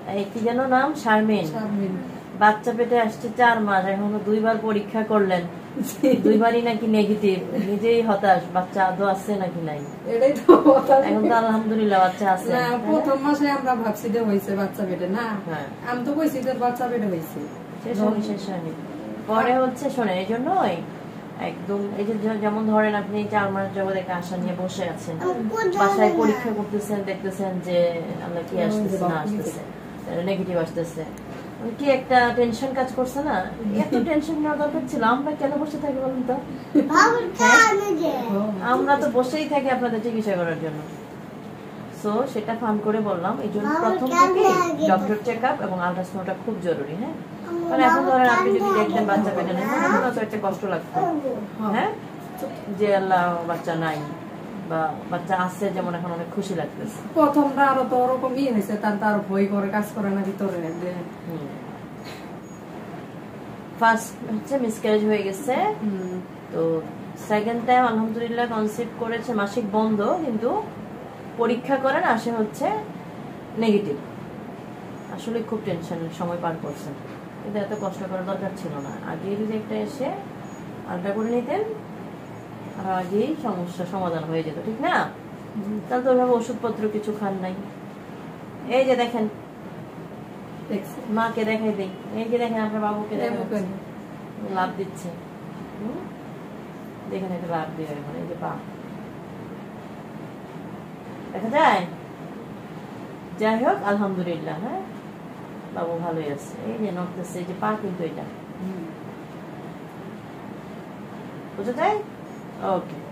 এই কি যেন নাম, শারমিন। বাচ্চা পেটে আসছে 4 মাস, এখনো 2 বার পরীক্ষা করলেন, 2 বারই নাকি নেগেটিভ। নিজেই হতাশ, বাচ্চা আদৌ আছে নাকি নাই। এটাই তো এখন তো আলহামদুলিল্লাহ বাচ্চা আছে। না, প্রথম মাসে আমরা ভাবছি যে হইছে বাচ্চা পেটে, না আমি তো কইছি যে বাচ্চা পেটে হইছে, শেষ হয়নি। পরে হচ্ছে শোনে, এই জন্যই একদম এই যে যেমন ধরেন আপনি 4 মাস যাবত একটা আশা নিয়ে বসে আছেন, বাসায় পরীক্ষা করতেছেন, দেখতেছেন যে আমরা কি আসতেছে না আসতেছে, নেগেটিভ আসতেছে, কি একটা টেনশন কাজ করছে না? এত টেনশন নেওয়া দরকার ছিল? আমরা কেন বসে থাকি বলুন তো? আমরা তো বসেই থাকি আপনাদের চিকিৎসা করার জন্য। সো সেটা ফান করে বললাম, এই জন্য প্রথম থেকে ডক্টর চেক আপ এবং আল্ট্রাসাউন্ডটা খুব জরুরি। হ্যাঁ, মানে এখন ধরেন আপনি যদি দেখতেন বাচ্চা পেটে নেই, মনে তো একটা কষ্ট লাগতো, হ্যাঁ, যে আল্লাহ বাচ্চা নাই বা বাচ্চা আছে, যেমন এখন অনেক খুশি লাগতেছে। প্রথমটা আরো তো ওরকমই হয়েছে, তার ভয় করে কাজ করে না ভিতরে। ফার্স্ট হচ্ছে মিসক্যারেজ হয়ে গেছে, তো সেকেন্ড টাইম আলহামদুলিল্লাহ কনসিভ করেছে, মাসিক বন্ধ, কিন্তু পরীক্ষা করেন আসে হচ্ছে নেগেটিভ। আসলে খুব টেনশন সময় পার করছেন, কিন্তু এত কষ্ট করার দরকার ছিল না। আগে যদি একটা এসে আলট্রা করে নিতেন, আর আগেই সমস্যা সমাধান হয়ে যেত, ঠিক না? তাহলে তো ওইভাবে ওষুধপত্র কিছু খান নাই। এই যে দেখেন, মাকে দেখাই দিই, এই যে দেখেন আপনার বাবুকে লাভ দিচ্ছে, দেখেন একটা লাভ দিয়ে, এখন এই যে পা দেখা যায়। যাই হোক আলহামদুলিল্লাহ, হ্যাঁ বাবু ভালোই আছে, এই যে নড়তেছে, এই যে পা, কিন্তু এটা বোঝা যায়। ওকে।